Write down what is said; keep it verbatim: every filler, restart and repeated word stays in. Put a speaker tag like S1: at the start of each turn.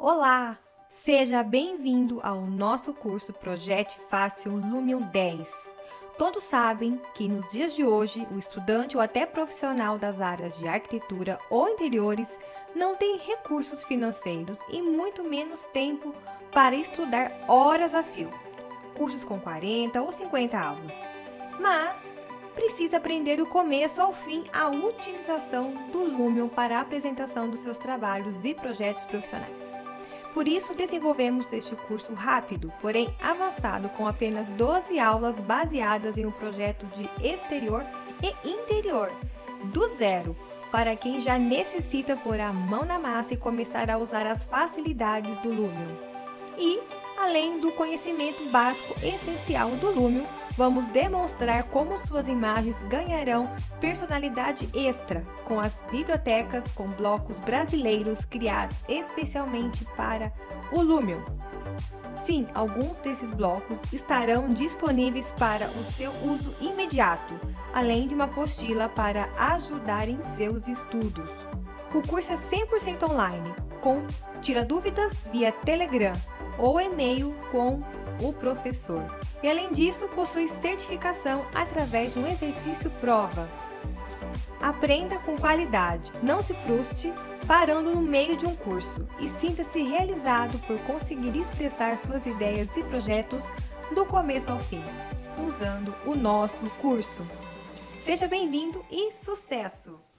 S1: Olá! Seja bem-vindo ao nosso curso Projete Fácil Lumion dez. Todos sabem que nos dias de hoje, o estudante ou até profissional das áreas de arquitetura ou interiores não tem recursos financeiros e muito menos tempo para estudar horas a fio, cursos com quarenta ou cinquenta aulas. Mas precisa aprender do começo ao fim a utilização do Lumion para a apresentação dos seus trabalhos e projetos profissionais. Por isso, desenvolvemos este curso rápido, porém avançado, com apenas doze aulas baseadas em um projeto de exterior e interior, do zero, para quem já necessita pôr a mão na massa e começar a usar as facilidades do Lumion. E, além do conhecimento básico essencial do Lumion, vamos demonstrar como suas imagens ganharão personalidade extra com as bibliotecas com blocos brasileiros criados especialmente para o Lumion. Sim, alguns desses blocos estarão disponíveis para o seu uso imediato, além de uma apostila para ajudar em seus estudos. O curso é cem por cento online, com tira dúvidas via Telegram ou e-mail com o professor. E além disso, possui certificação através de um exercício prova. Aprenda com qualidade, não se frustre parando no meio de um curso e sinta-se realizado por conseguir expressar suas ideias e projetos do começo ao fim, usando o nosso curso. Seja bem-vindo e sucesso!